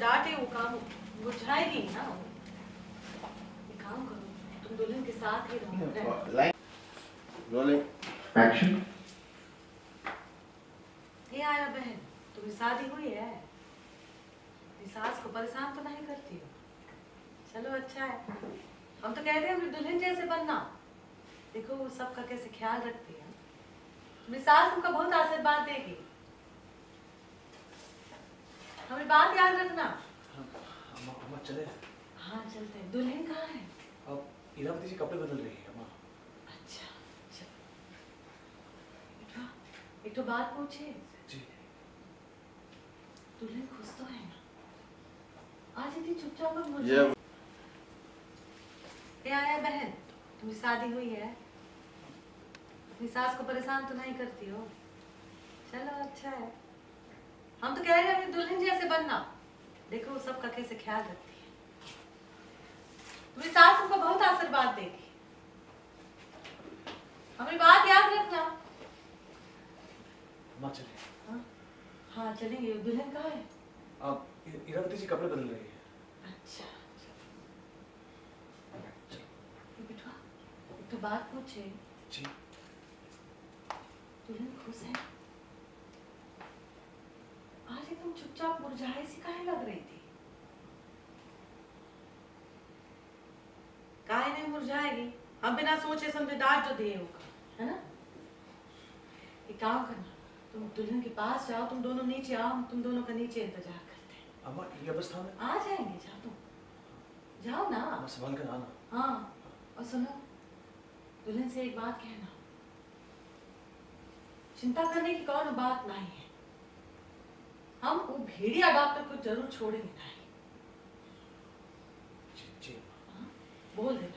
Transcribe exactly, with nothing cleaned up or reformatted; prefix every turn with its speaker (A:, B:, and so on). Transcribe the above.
A: डांटे वो काम बुझाएगी ना। एक काम करो, तुम दुल्हन के साथ ही रहो।
B: Rolling action.
A: ये आया बहन, तुम्हें शादी हुई है, सास को परेशान तो नहीं करती हो? चलो अच्छा है। हम तो कहते हैं दुल्हन जैसे बनना। देखो वो सबका कैसे ख्याल रखती है। मेरी सास तुमका बहुत आशीर्वाद देगी। हमें बात याद रखना।
C: अम्मा अम्मा चले।
A: हाँ चलते हैं। दुल्हन कहाँ है?
C: अब इरावती जी कपड़े बदल रही है अम्मा।
A: अच्छा चलो। एक तो बात पूछे
C: जी।
A: दुल्हन खुश तो है ना? आज इतनी चुपचाप और मुझे ये आया बहन, तुम्हारी शादी हुई है, अपनी सास को परेशान तो नहीं करती हो? चलो अच्छा है। हम तो कह रहे हैं अपनी दुल्हन जैसे बनना। देखो सबका कैसे ख्याल रखती है। तुम्हारी सास तुमको बहुत आशीर्वाद देगी। हमारी बात याद रखना।
C: अम्मा चले।
A: हाँ हाँ चलेंगे। दुल्हन कहाँ है?
C: अब इरावती जी कपड़े बदल रही है।
A: अच्छा बिठवा। एक तो बात पूछे
C: जी।
A: दुल्हन खुश है? आज तुम चुपचाप मुरझाई सी काहे लग रही थी? काहे नहीं मुरझाएगी? हम बिना सोचे समझे डांट जो दिए होगा, है ना? एक काम करना, तुम दुल्हन के पास जाओ, तुम दोनों नीचे आओ, तुम दोनों का नीचे इंतजार करते हैं।
C: अम्मा ये अवस्था में
A: आ जाएंगे, जाओ तुम, जाओ ना।
C: अम्मा संभाल कर आना।
A: हाँ और सुनो, दुल्हन से एक बात कहना, चिंता करने की कौन बात नहीं है। हम वो भेड़िया डॉक्टर को जरूर छोड़ेंगे नहीं।
C: जी जी।
A: हाँ? बोल दे।